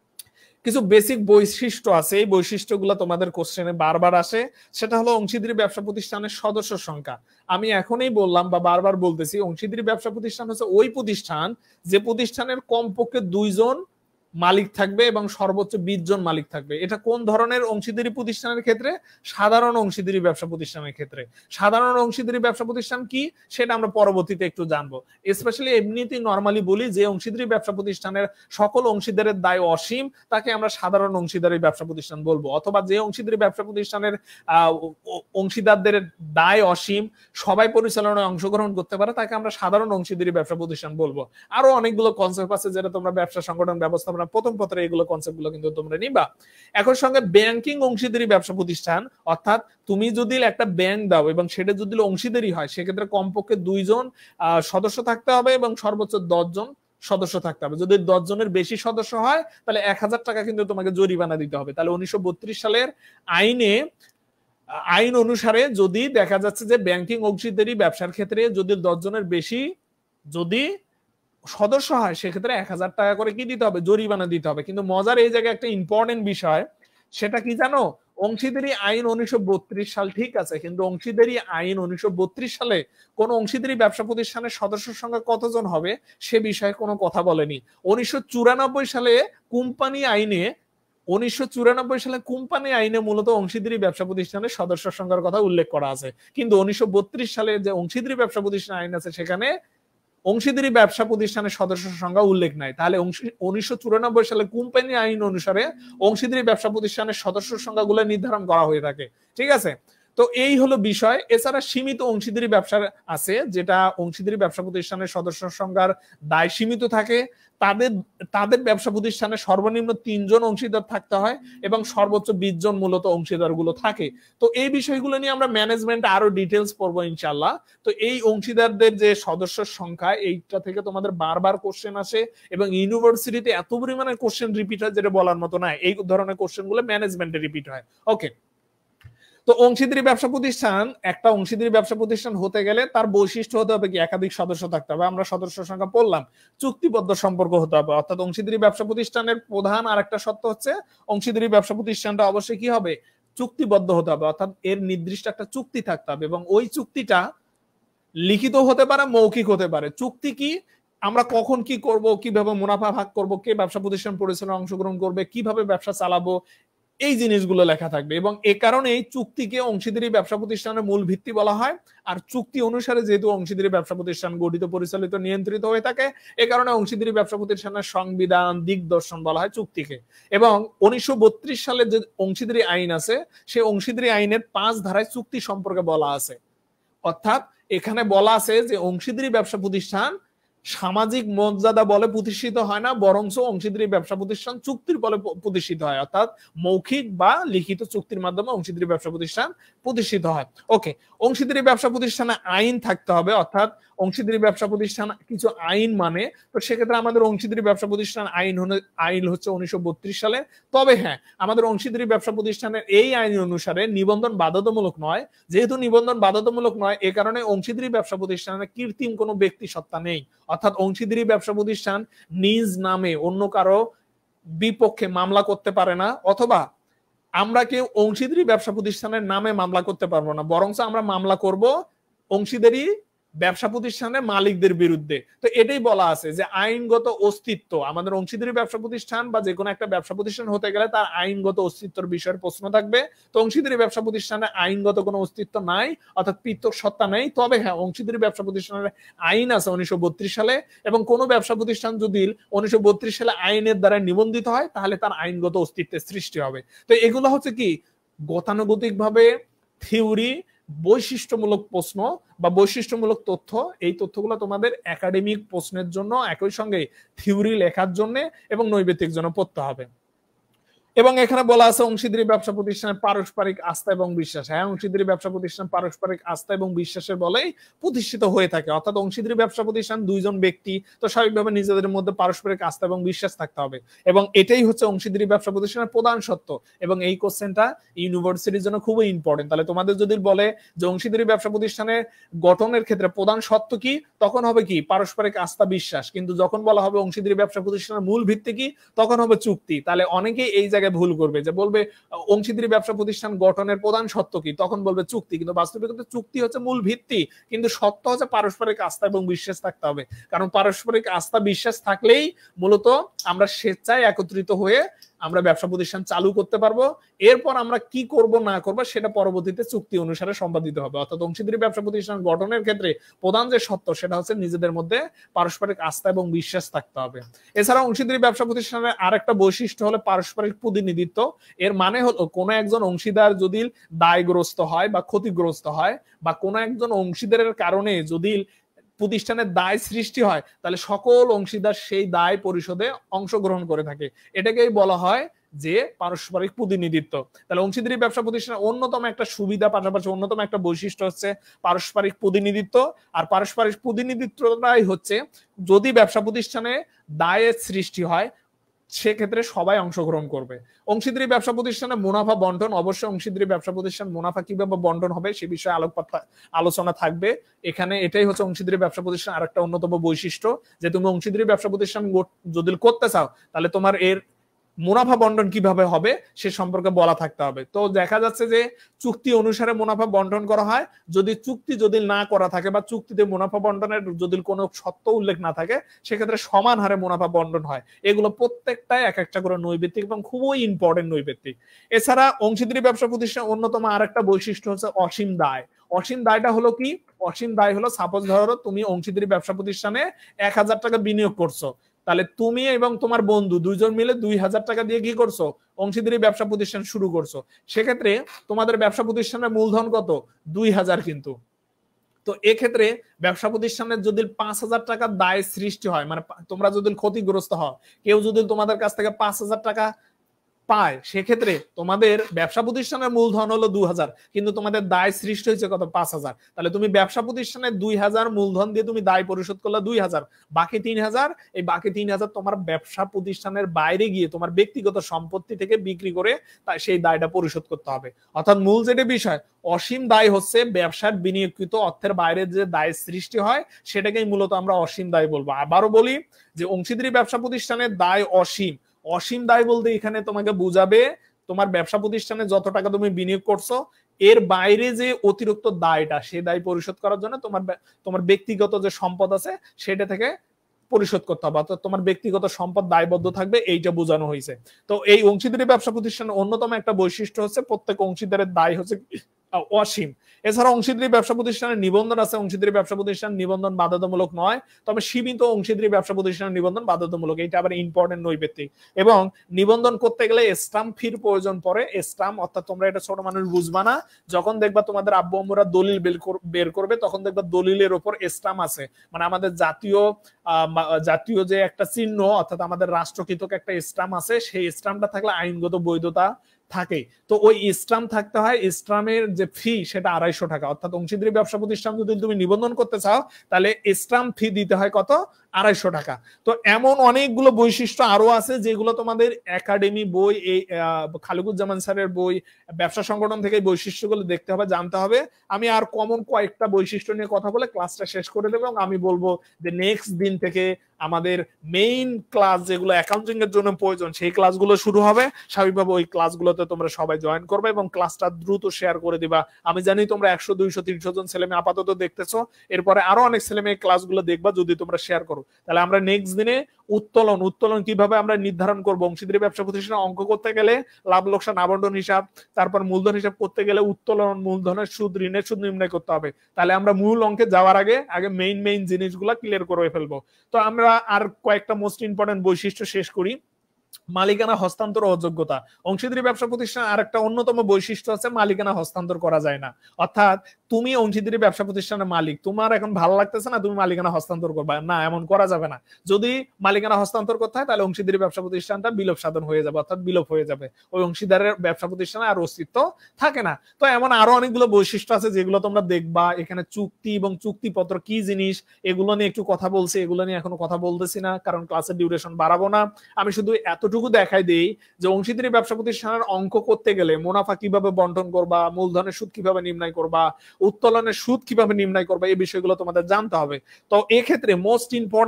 কিছু বেসিক বৈশিষ্ট্য আছে, এই বৈশিষ্ট্যগুলো তোমাদের কোশ্চেনে বারবার আসে। সেটা হলো অংশীদারি ব্যবসা প্রতিষ্ঠানের সদস্য সংখ্যা। আমি এখনই বললাম বা বারবার বলতেছি, অংশীদারি ব্যবসা প্রতিষ্ঠান হচ্ছে ওই প্রতিষ্ঠান যে প্রতিষ্ঠানের কমপক্ষে 2 জন মালিক থাকবে এবং সর্বোচ্চ 20 জন মালিক থাকবে। এটা কোন ধরনের অংশীদারি প্রতিষ্ঠানের ক্ষেত্রে? সাধারণ অংশীদারি ব্যবসা প্রতিষ্ঠানের ক্ষেত্রে। সাধারণ অংশীদারি ব্যবসা প্রতিষ্ঠান কি সেটা আমরা পরবর্তীতে একটু জানবো। স্পেশালি এমনিতেই নরমালি বলি যে অংশীদারি ব্যবসা প্রতিষ্ঠানের সকল অংশীদারের দায় অসীম, তাকে আমরা সাধারণ অংশীদারি ব্যবসা প্রতিষ্ঠান বলবো। অথবা যে অংশীদারি ব্যবসা প্রতিষ্ঠানের অংশীদারদের দায় অসীম, সবাই পরিচালনায় অংশগ্রহণ করতে পারে, তাকে আমরা সাধারণ অংশীদারি ব্যবসা প্রতিষ্ঠান বলবো। আরো অনেকগুলো কনসেপ্ট আছে যেটা তোমরা ব্যবসা সংগঠন ব্যবস্থাপনা প্রথম পত্রে এগুলো কনসেপ্টগুলো কিন্তু তোমরা নিবা। একই সঙ্গে ব্যাংকিং অংশীদারি ব্যবসা প্রতিষ্ঠান, অর্থাৎ তুমি যদি একটা ব্যাংক দাও এবং সেটা যদি অংশীদারি হয়, সেক্ষেত্রে কমপক্ষে 2 জন সদস্য থাকতে হবে এবং সর্বোচ্চ 10 জন সদস্য থাকতে হবে। যদি 10 জনের বেশি সদস্য হয় তাহলে 1000 টাকা কিন্তু তোমাকে জরিমানা দিতে হবে। তাহলে 1932 সালের আইন অনুসারে যদি দেখা যাচ্ছে যে ব্যাংকিং অংশীদারি ব্যবসার ক্ষেত্রে যদি 10 জনের বেশি যদি সদস্য হয়, সেক্ষেত্রে 1000 টাকা করে কি দিতে হবে? জরিমানা দিতে হবে। কিন্তু মজার এই জায়গায় একটা ইম্পর্টেন্ট বিষয়, সেটা কি জানো? অংশীদারি আইন 1932 সাল ঠিক আছে, কিন্তু অংশীদারি আইন 1932 সালে কোন অংশীদারি ব্যবসা প্রতিষ্ঠানের সদস্য সংখ্যা কতজন হবে সে বিষয়ে কোনো কথা বলেনি। 1994 সালে কোম্পানি আইনে মূলত অংশীদারি ব্যবসা প্রতিষ্ঠানের সদস্য সংখ্যার কথা উল্লেখ করা আছে, কিন্তু 1932 সালে যে অংশীদারি ব্যবসা প্রতিষ্ঠান আইন আছে সেখানে অংশীদারি ব্যবসা প্রতিষ্ঠানের সদস্য সংখ্যা উল্লেখ নাই। তাহলে 1994 সালে কোম্পানি আইন অনুসারে অংশীদারি ব্যবসা প্রতিষ্ঠানের সদস্য সংখ্যাগুলো নির্ধারণ করা হয়ে থাকে। ঠিক আছে, তো এই হলো বিষয়। এছাড়া সীমিত অংশীদারি ব্যবসা আছে, যেটা অংশীদারি ব্যবসা প্রতিষ্ঠানের সদস্য সংখ্যার দায় সীমিত থাকে। তাদের ব্যবসা প্রতিষ্ঠানে সর্বনিম্ন 3 জন অংশীদার থাকতে হয় এবং সর্বোচ্চ 20 জন মূলত অংশীদার গুলো থাকে। তো এই বিষয়গুলো নিয়ে আমরা ম্যানেজমেন্ট আরো ডিটেলস পড়বো ইনশাল্লাহ। তো এই অংশীদারদের যে সদস্য সংখ্যা, এইটা থেকে তোমাদের বারবার কোশ্চেন আসে এবং ইউনিভার্সিটিতে এত পরিমাণে কোশ্চেন রিপিট হয় যেটা বলার মতো না। এই ধরনের কোশ্চেন গুলো ম্যানেজমেন্টে রিপিট হয়। ওকে, তো অংশীদারি ব্যবসা প্রতিষ্ঠান, একটা অংশীদারি ব্যবসা প্রতিষ্ঠান হতে গেলে তার বৈশিষ্ট্য হতে হবে কি? একাধিক সদস্য থাকতে হবে। আমরা সদস্য সংখ্যা পড়লাম। চুক্তিবদ্ধ সম্পর্ক হতে হবে, অর্থাৎ অংশীদারি ব্যবসা প্রতিষ্ঠানের প্রধান আরেকটা শর্ত হচ্ছে অংশীদারি ব্যবসা প্রতিষ্ঠানটা অবশ্যই কি হবে? চুক্তিবদ্ধ হতে হবে, অর্থাৎ এর নির্দিষ্ট একটা চুক্তি থাকতে হবে এবং ওই চুক্তিটা লিখিত হতে পারে, মৌখিক হতে পারে। চুক্তি কি? আমরা কখন কি করব, কিভাবে মুনাফা ভাগ করব, কে ব্যবসা প্রতিষ্ঠান পরিচালনায় অংশগ্রহণ করবে, কিভাবে ব্যবসা চালাবো, এই জিনিসগুলো লেখা থাকবে। এবং এ কারণে এই চুক্তিকে অংশীদারি ব্যবসা প্রতিষ্ঠানের মূল ভিত্তি বলা হয়। আর চুক্তি অনুসারে যেহেতু অংশীদারি ব্যবসা প্রতিষ্ঠান গঠিত, পরিচালিত, নিয়ন্ত্রিত হয়ে থাকে, এ কারণে অংশীদারি ব্যবসা প্রতিষ্ঠানের সংবিধান, দিকদর্শন বলা হয় চুক্তিকে। এবং 1932 সালে যে অংশীদারি আইন আছে, সেই অংশীদারি আইনের 5 ধারায় চুক্তি সম্পর্কে বলা আছে। অর্থাৎ এখানে বলা আছে যে অংশীদারি ব্যবসা প্রতিষ্ঠান সামাজিক মর্যাদা বলে প্রতিষ্ঠিত হয় না, বরঞ্চ অংশীদারি ব্যবসা প্রতিষ্ঠান চুক্তির বলে প্রতিষ্ঠিত হয়, অর্থাৎ মৌখিক বা লিখিত চুক্তির মাধ্যমে অংশীদারি ব্যবসা প্রতিষ্ঠান প্রতিষ্ঠিত হয়। ওকে, অংশীদারি ব্যবসা প্রতিষ্ঠানে আইন থাকতে হবে, অর্থাৎ অংশীদারি ব্যবসা প্রতিষ্ঠান কিছু আইন মানে, তো সেক্ষেত্রে আমাদের অংশীদারি ব্যবসা প্রতিষ্ঠান আইন হচ্ছে 1932 সালে। তবে হ্যাঁ, আমাদের অংশীদারি ব্যবসা প্রতিষ্ঠানের এই আইন অনুসারে নিবন্ধন বাধ্যতামূলক নয়। যেহেতু নিবন্ধন বাধ্যতামূলক নয়, এ কারণে অংশীদারি ব্যবসা প্রতিষ্ঠানের কৃত্রিম কোনো ব্যক্তি সত্তা নেই, অর্থাৎ অংশীদারি ব্যবসা প্রতিষ্ঠান নিজ নামে অন্য কারো বিপক্ষে মামলা করতে পারে না, অথবা আমরা কেউ অংশীদারি ব্যবসা প্রতিষ্ঠানের নামে মামলা করতে পারবো না, বরঞ্চ আমরা মামলা করব অংশীদারি ব্যবসা প্রতিষ্ঠানের মালিকদের বিরুদ্ধে। তো এটাই বলা আছে যে আইনগত অস্তিত্ব, আমাদের অংশীদারি ব্যবসা প্রতিষ্ঠান বা যে কোনো একটা ব্যবসা প্রতিষ্ঠান হতে গেলে তার আইনগত অস্তিত্বের বিষয়ের প্রশ্ন থাকবে। তো অংশীদারি ব্যবসা প্রতিষ্ঠানের আইনগত কোনো অস্তিত্ব নাই, অর্থাৎ পৃথক সত্তা নেই। তবে হ্যাঁ, অংশীদারি ব্যবসা প্রতিষ্ঠানের আইন আছে 1932 সালে, এবং কোনো ব্যবসা প্রতিষ্ঠান যদি 1932 সালে আইনের দ্বারা নিবন্ধিত হয় তাহলে তার আইনগত অস্তিত্বের সৃষ্টি হবে। তো এগুলো হচ্ছে কি গতানুগতিক ভাবে থিওরি, বৈশিষ্ট্যমূলক প্রশ্ন বা বৈশিষ্ট্যমূলক তথ্য। এই তথ্যগুলো তোমাদের একাডেমিক প্রশ্নের জন্য, একই সঙ্গে থিওরি লেখার জন্য এবং নৈবেতিক জন্য পড়তে হবে। এবং এখানে বলা আছে অংশীদারি ব্যবসা প্রতিষ্ঠানের পারস্পরিক আস্থা এবং বিশ্বাস। হ্যাঁ, অংশীদারি ব্যবসা প্রতিষ্ঠান পারস্পরিক আস্থা এবং বিশ্বাসের বলেই প্রতিষ্ঠিত হয়ে থাকে, অর্থাৎ অংশীদারি ব্যবসা প্রতিষ্ঠান দুইজন ব্যক্তি, তো স্বাভাবিকভাবে নিজেদের মধ্যে পারস্পরিক আস্থা এবং বিশ্বাস থাকতে হবে, এবং এটাই হচ্ছে অংশীদারি ব্যবসা প্রতিষ্ঠানের প্রধান সত্য। এবং এই কোশ্চেনটা ইউনিভার্সিটির জন্য খুবই ইম্পর্টেন্ট। তাহলে তোমাদের যদি বলে যে অংশীদারি ব্যবসা প্রতিষ্ঠানের গঠনের ক্ষেত্রে প্রধান সত্য কি, তখন হবে কি পারস্পরিক আস্থা বিশ্বাস, কিন্তু যখন বলা হবে অংশীদারি ব্যবসা প্রতিষ্ঠানের মূল ভিত্তি কি, তখন হবে চুক্তি। তাহলে অনেকেই এই ভুল করবে, যে বলবে অংশীদারি ব্যবসা প্রতিষ্ঠান গঠনের প্রধান সত্য কি, তখন বলবে চুক্তি, কিন্তু বাস্তবিকতা চুক্তি হচ্ছে মূল ভিত্তি, কিন্তু সত্য হচ্ছে পারস্পরিক আস্থা এবং বিশ্বাস থাকতে হবে। কারণ পারস্পরিক আস্থা বিশ্বাস থাকলেই মূলত আমরা স্বেচ্ছায় একত্রিত হয়ে আমরা ব্যবসা প্রতিষ্ঠান চালু করতে পারবো। এরপর আমরা কি করব না করবো সেটা পরবর্তীতে চুক্তি অনুসারে সম্পাদিত হবে। অর্থাৎ অংশীদারি ব্যবসা প্রতিষ্ঠান গঠনের ক্ষেত্রে প্রধান যে সত্য সেটা হচ্ছে নিজেদের মধ্যে পারস্পরিক আস্থা এবং বিশ্বাস থাকতে হবে। এছাড়া অংশীদারি ব্যবসা প্রতিষ্ঠানের আরেকটা বৈশিষ্ট্য হলো পারস্পরিক প্রতিনিধিত্ব। এর মানে হলো কোনো একজন অংশীদার যদি দায়গ্রস্ত হয় বা ক্ষতিগ্রস্ত হয়, বা কোনো একজন অংশীদারের কারণে যদি প্রতিষ্ঠানের দায় সৃষ্টি হয়, তাহলে সকল অংশীদার সেই দায় পরিশোধে অংশগ্রহণ করে থাকে। এটাকেই বলা হয় যে পারস্পরিক প্রতিনিধিত্ব। তাহলে অংশীদারি ব্যবসা প্রতিষ্ঠানের অন্যতম একটা সুবিধা, পাশাপাশি অন্যতম একটা বৈশিষ্ট্য হচ্ছে পারস্পরিক প্রতিনিধিত্ব। আর পারস্পরিক প্রতিনিধিত্বটাই হচ্ছে যদি ব্যবসা প্রতিষ্ঠানে দায়ের সৃষ্টি হয় সেক্ষেত্রে সবাই অংশগ্রহণ করবে। অংশীদারি ব্যবসা প্রতিষ্ঠানে মুনাফা বন্টন, অবশ্যই অংশীদারি ব্যবসা প্রতিষ্ঠান মুনাফা কিভাবে বন্টন হবে সে বিষয়ে আলোচনা থাকবে এখানে। এটাই হচ্ছে অংশীদারি ব্যবসা প্রতিষ্ঠান আরেকটা অন্যতম বৈশিষ্ট্য, যে তুমি অংশীদারি ব্যবসা প্রতিষ্ঠান যদি করতে চাও তাহলে তোমার এর মুনাফা বন্টন কিভাবে হবে সে সম্পর্কে বলা থাকতে হবে। তো দেখা যাচ্ছে যে চুক্তি অনুসারে মুনাফা বন্টন করা হয়। চুক্তি যদি না করা থাকে বা চুক্তিতে মুনাফা বন্টনের যদি কোনো শর্ত উল্লেখ না থাকে সেক্ষেত্রে সমান হারে মুনাফা বন্টন হয়। এগুলো প্রত্যেকটাই এক একটা করে নৈবেত্তিক এবং খুবই ইম্পর্টেন্ট নৈবেত্তিক। এছাড়া অংশীদারি ব্যবসা প্রতিষ্ঠান অন্যতম আরেকটা বৈশিষ্ট্য হচ্ছে অসীম দায়। অসীম দায়টা হলো কি? অসীম দায় হলো সাপোজ ধরো তুমি অংশীদারি ব্যবসা প্রতিষ্ঠানে 1000 টাকা বিনিয়োগ করছো, তাহলে তুমি এবং তোমার বন্ধু দুইজন মিলে 2000 টাকা দিয়ে কি করছো? অংশীদারি ব্যবসা প্রতিষ্ঠান শুরু করছো। সেক্ষেত্রে তোমাদের ব্যবসা প্রতিষ্ঠানের মূলধন কত? 2000। কিন্তু তো এক্ষেত্রে ব্যবসা প্রতিষ্ঠানের যদি 5000 টাকা দায় সৃষ্টি হয়, মানে তোমরা যদি ক্ষতিগ্রস্ত হও, কেউ যদি তোমাদের কাছ থেকে 5000 টাকা পায়, সেক্ষেত্রে তোমাদের ব্যবসা প্রতিষ্ঠানের মূলধন হলো 2000, কিন্তু তোমাদের দায় সৃষ্টি হয়েছে কত? 5000। তাহলে তুমি ব্যবসা প্রতিষ্ঠানের 2000 মূলধন দিয়ে তুমি দায় পরিশোধ করলে 2000, বাকি 3000, এই বাকি 3000 তোমার ব্যবসা প্রতিষ্ঠানের বাইরে গিয়ে তোমার ব্যক্তিগত সম্পত্তি থেকে বিক্রি করে তাই সেই দায়টা পরিশোধ করতে হবে। অর্থাৎ মূল যেটা বিষয়, অসীম দায় হচ্ছে ব্যবসার বিনিয়োগকৃত অর্থের বাইরে যে দায় সৃষ্টি হয় সেটাকেই মূলত আমরা অসীম দায় বলবো। আবারও বলি যে অংশীদারি ব্যবসা প্রতিষ্ঠানের দায় অসীম। অসীম দায় বলতে এখানে তোমাকে বুঝাবে তোমার ব্যবসা প্রতিষ্ঠানে যত টাকা তুমি বিনিয়োগ করছো এর বাইরে যে অতিরিক্ত দায়টা, সেই দায় পরিশোধ করার জন্য তোমার ব্যক্তিগত যে সম্পদ আছে সেটা থেকে পরিশোধ করতে হবে, অর্থাৎ তোমার ব্যক্তিগত সম্পদ দায়বদ্ধ থাকবে, এইটা বোঝানো হয়েছে। তো এই অংশীদারি ব্যবসা প্রতিষ্ঠানের অন্যতম একটা বৈশিষ্ট্য হচ্ছে প্রত্যেক অংশীদারের দায় হচ্ছে অসীম। এছাড়া অংশীদারি ব্যবসা প্রতিষ্ঠানের নিবন্ধন আছে, অংশীদারি ব্যবসা প্রতিষ্ঠান নিবন্ধন বাধ্যতামূলক নয়, তবে সীমিত অংশীদারি ব্যবসা প্রতিষ্ঠানের নিবন্ধন বাধ্যতামূলক, এটা আবার ইম্পর্টেন্ট নৈবেত্তিক। এবং নিবন্ধন করতে গেলে স্টাম্প ফির প্রয়োজন পড়ে। স্টাম্প অর্থাৎ তোমরা এটা ছোট মানুষ বুঝবা না, যখন দেখবা তোমাদের আব্বু আম্মুরা দলিল বের করবে তখন দেখবা দলিলের উপর স্টাম্প আছে, মানে আমাদের জাতীয় যে একটা চিহ্ন অর্থাৎ আমাদের রাষ্ট্রকৃত একটা স্টাম্প আছে, সেই স্টাম্পটা থাকলে আইনগত বৈধতা থাকে। তো ওই স্টাম্প থাকতে হয়, স্টাম্পের যে ফি সেটা 250 টাকা। অর্থাৎ অংশীদারি ব্যবসা প্রতিষ্ঠান যদি তুমি নিবন্ধন করতে চাও তাহলে স্টাম্প ফি দিতে হয় কত, 250 টাকা। তো এমন অনেকগুলো বৈশিষ্ট্য আরো আছে যেগুলো তোমাদের একাডেমি বই, এই খালেকুজ্জামান স্যারের বই, ব্যবসা সংগঠন থেকে এই বৈশিষ্ট্যগুলো দেখতে হবে, জানতে হবে। আমি আর কমন কয়েকটা বৈশিষ্ট্য নিয়ে কথা বলে ক্লাসটা শেষ করে দেবো এবং আমি বলবো যে নেক্সট দিন থেকে আমাদের মেইন ক্লাস যেগুলো অ্যাকাউন্টিং এর জন্য প্রয়োজন সেই ক্লাসগুলো শুরু হবে। স্বাভাবিকভাবে ওই ক্লাসগুলোতে তোমরা সবাই জয়েন করবে এবং ক্লাসটা দ্রুত শেয়ার করে দিবা। আমি জানি তোমরা 100, 200, 300 জন ছেলে মেয়ে আপাতত দেখতেছো, এরপরে আরো অনেক ছেলে মেয়ে ক্লাসগুলো দেখবা যদি তোমরা শেয়ার করো। তাহলে আমরা নেক্সট দিনে উত্তোলন কিভাবে আমরা নির্ধারণ করবো, অংশীদারি ব্যবসা প্রতিষ্ঠানের অঙ্ক করতে গেলে লাভ লোকসান আবন্টন হিসাব, তারপর মূলধন হিসাব করতে গেলে উত্তোলন, মূলধনের সুদ, ঋণের সুদ নির্ণয় করতে হবে। তাহলে আমরা মূল অঙ্কে যাওয়ার আগে মেইন জিনিসগুলো ক্লিয়ার করে ফেলবো। তো আমরা আর কয়েকটা মোস্ট ইম্পর্টেন্ট বৈশিষ্ট্য শেষ করি। মালিকানা হস্তান্তর অযোগ্যতা। অংশীদারি ব্যবসা প্রতিষ্ঠান আর একটা অন্যতম বৈশিষ্ট্য আছে, মালিকানা হস্তান্তর করা যায় না। অর্থাৎ তুমি অংশীদারি ব্যবসা প্রতিষ্ঠানের মালিক, তোমার এখন ভালো লাগতেছে না, তুমি মালিকানা হস্তান্তর করবা না, এমন করা যাবে না। যদি মালিকানা হস্তান্তর করতে হয় তাহলে অংশীদারি ব্যবসা প্রতিষ্ঠানটা বিলোপ সাধন হয়ে যাবে, অর্থাৎ বিলোপ হয়ে যাবে, ওই অংশীদারের ব্যবসা প্রতিষ্ঠানে আর অস্তিত্ব থাকে না। তো এমন আরো অনেকগুলো বৈশিষ্ট্য আছে যেগুলো তোমরা দেখবা। এখানে চুক্তি এবং চুক্তিপত্র কি জিনিস এগুলো নিয়ে একটু কথা বলছি, এগুলো নিয়ে এখনো কথা বলতেছি না কারণ ক্লাসের ডিউরেশন বাড়াবো না। আমি শুধু এতটুকু দেখাই দিই যে অংশীদারি ব্যবসা প্রতিষ্ঠানের অঙ্ক করতে গেলে মুনাফা কিভাবে বন্টন করবা, মূলধনের সুদ কিভাবে নির্ণয় করবা, উত্তোলনের সুদ কিভাবে নির্ণয় করবা, এই বিষয়গুলো তোমাদের জানতে হবে। তো এক্ষেত্রে মোস্ট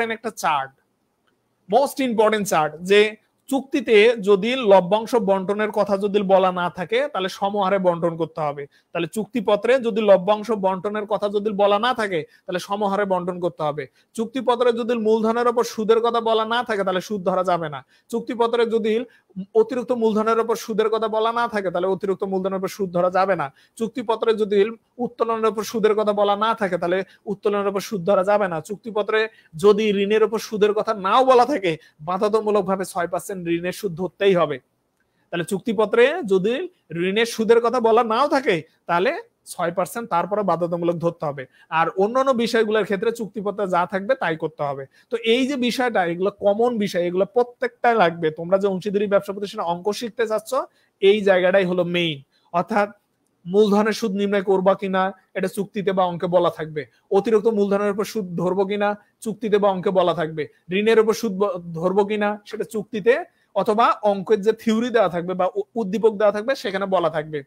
ইম্পর্টেন্ট চার্ট যে চুক্তিতে যদি লভ্যাংশ বন্টনের কথা যদি বলা না থাকে তাহলে সমহারে বন্টন করতে হবে। তাহলে চুক্তিপত্রে যদি লভ্যাংশ বন্টনের কথা যদি বলা না থাকে তাহলে সমহারে বন্টন করতে হবে। চুক্তিপত্রে যদি মূলধনের উপর সুদের কথা বলা না থাকে তাহলে সুদ ধরা যাবে না। চুক্তিপত্রে যদি অতিরিক্ত মূলধনের উপর সুদের কথা বলা না থাকে তাহলে অতিরিক্ত মূলধনের উপর সুদ ধরা যাবে না। চুক্তিপত্রে যদি উত্তোলনের উপর সুদের কথা বলা না থাকে তাহলে উত্তোলনের উপর সুদ ধরা যাবে না। চুক্তিপত্রে যদি ঋণের উপর সুদের কথা নাও বলা থাকে বাধ্যতামূলকভাবে 6% ঋণের সুদ ধরতেই হবে। তাহলে চুক্তিপত্রে যদি ঋণের সুদের কথা বলা নাও থাকে তাহলে 6% তারপরে বাধ্যতামূলক ধরতে হবে। আর অন্যান্য বিষয়গুলোর ক্ষেত্রে চুক্তিপত্রে যা থাকবে তাই করতে হবে। তো এই যে বিষয়টা, এগুলো কমন বিষয়, এগুলো প্রত্যেকটা লাগবে। তোমরা যে অংশীদারি ব্যবসা প্রতিষ্ঠানে অঙ্ক শিখতে চাচ্ছ এই জায়গাটাই হলো মেইন। অর্থাৎ মূলধনের সুদ নির্ণয় করবা কিনা এটা চুক্তিতে বা অঙ্কে বলা থাকবে, অতিরিক্ত মূলধনের উপর সুদ ধরবো কিনা চুক্তিতে বা অঙ্কে বলা থাকবে, ঋণের উপর সুদ ধরবো কিনা সেটা চুক্তিতে অথবা অঙ্কের যে থিওরি দেওয়া থাকবে বা উদ্দীপক দেওয়া থাকবে সেখানে বলা থাকবে।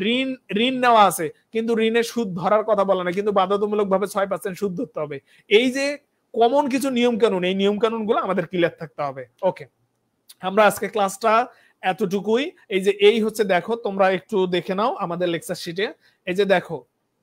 ঋণ নেওয়া আছে কিন্তু ঋণের সুদ ধরার কথা বলা না, কিন্তু বাধ্যতামূলক ভাবে 6% সুদ ধরতে হবে। এই যে কমন কিছু নিয়ম কানুন, এই নিয়ম কানুন গুলো আমাদের ক্লিয়ার থাকতে হবে। ওকে, আমরা আজকে ক্লাসটা এতটুকুই। এই হচ্ছে দেখো, তোমরা একটু দেখে নাও আমাদের লেকচার শিটে। এই যে দেখো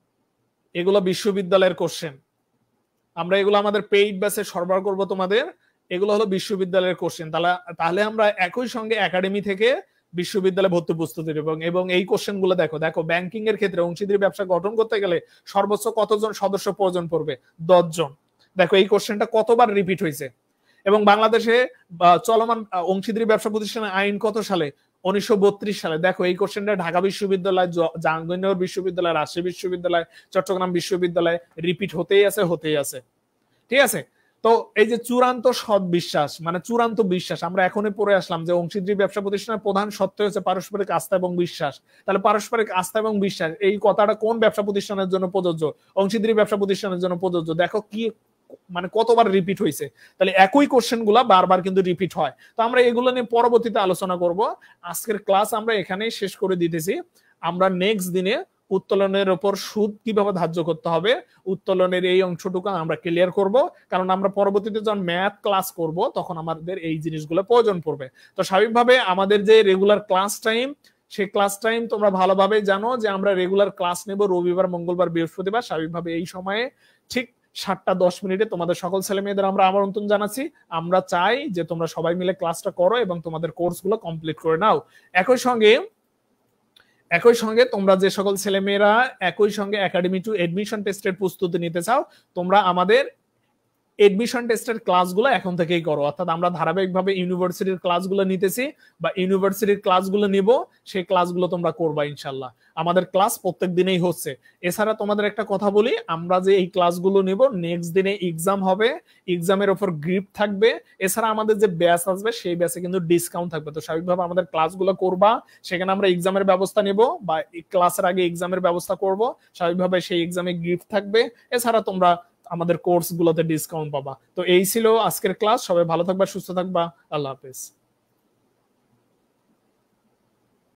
এগুলো বিশ্ববিদ্যালয়ের কোশ্চেন, আমরা এগুলো আমাদের পেইড ব্যাচে সরবরাহ করব তোমাদের। এগুলো হলো বিশ্ববিদ্যালয়ের কোশ্চেন। তাহলে আমরা একই সঙ্গে একাডেমি থেকে বিশ্ববিদ্যালয়ে ভর্তি প্রস্তুতি এবং এই কোশ্চেন গুলো দেখো ব্যাংকিং এর ক্ষেত্রে অংশীদারি ব্যবসা গঠন করতে গেলে সর্বোচ্চ কতজন সদস্য প্রয়োজন পড়বে? 10 জন। দেখো এই কোশ্চেনটা কতবার রিপিট হয়েছে। এবং বাংলাদেশে চলমান অংশীদারি ব্যবসা প্রতিষ্ঠানের আইন কত সালে? 1932 সালে। দেখো এই কোশ্চেনটা ঢাকা বিশ্ববিদ্যালয়, জাহাঙ্গীরনগর বিশ্ববিদ্যালয়, রাজশাহী বিশ্ববিদ্যালয়, চট্টগ্রাম বিশ্ববিদ্যালয় রিপিট হতেই আছে। ঠিক আছে। তো এই যে চূড়ান্ত সৎবিশ্বাস মানে চূড়ান্ত বিশ্বাস, আমরা এখনই পড়ে আসলাম যে অংশীদারি ব্যবসা প্রতিষ্ঠানের প্রধান সত্য হচ্ছে পারস্পরিক আস্থা এবং বিশ্বাস। তাহলে পারস্পরিক আস্থা এবং বিশ্বাস এই কথাটা কোন ব্যবসা প্রতিষ্ঠানের জন্য প্রযোজ্য? অংশীদারি ব্যবসা প্রতিষ্ঠানের জন্য প্রযোজ্য। দেখো কি মানে কতবার রিপিট হয়েছে। তাহলে একই কোশ্চেন গুলা বারবার কিন্তু রিপিট হয়। তো আমরা এগুলো নিয়ে পরবর্তীতে আলোচনা করব। আজকের ক্লাস আমরা এখানেই শেষ করে দিতেছি। আমরা নেক্সট দিনে উত্তোলনের উপর সুদ কিভাবে ধার্য করতে হবে, উত্তোলনের এই অংশটুকু আমরা ক্লিয়ার করব, কারণ আমরা পরবর্তীতে যখন ম্যাথ ক্লাস করব তখন আমাদের এই জিনিসগুলো প্রয়োজন পড়বে। তো স্বাভাবিকভাবে আমাদের যে রেগুলার ক্লাস টাইম, সেই ক্লাস টাইম তোমরা ভালোভাবে জানো যে আমরা রেগুলার ক্লাস নেব রবিবার, মঙ্গলবার, বৃহস্পতিবার। স্বাভাবিকভাবে এই সময়ে ঠিক 7:10 তোমাদের সকল ছেলে মেয়েদের আমরা আমন্ত্রণ জানাচ্ছি। আমরা চাই যে তোমরা সবাই মিলে ক্লাসটা করো এবং তোমাদের কোর্সগুলো কমপ্লিট করে নাও। একই সঙ্গে একই সঙ্গে তোমরা যে সকল ছেলেমেয়েরা একই সঙ্গে একাডেমি টু এডমিশন টেস্টের প্রস্তুতি নিতে চাও, তোমরা আমাদের এডমিশন টেস্টের ক্লাসগুলো এখন থেকেই করো। অর্থাৎ আমরা ধারাবাহিকভাবে ইউনিভার্সিটির ক্লাসগুলো নিতেছি বা ইউনিভার্সিটির ক্লাসগুলো নিব, সেই ক্লাসগুলো তোমরা করবা ইনশাল্লাহ। আমাদের ক্লাস প্রত্যেক দিনেই হচ্ছে। এছাড়া তোমাদের একটা কথা বলি, আমরা যে এই ক্লাসগুলো নিব, নেক্সট দিনে এক্সাম হবে, এক্সামের ওপর গিফট থাকবে। এছাড়া আমাদের যে ব্যাচ আসবে সেই ব্যাচে কিন্তু ডিসকাউন্ট থাকবে। তো স্বাভাবিকভাবে আমাদের ক্লাসগুলো করবা, সেখানে আমরা এক্সামের ব্যবস্থা নেব বা ক্লাসের আগে এক্সামের ব্যবস্থা করব, স্বাভাবিকভাবে সেই এক্সামে গিফট থাকবে। এছাড়া তোমরা আমাদের কোর্স গুলোতে ডিসকাউন্ট পাবা। তো এই ছিল আজকের ক্লাস। সবাই ভালো থাকবা, সুস্থ থাকবা। আল্লাহ হাফেজ।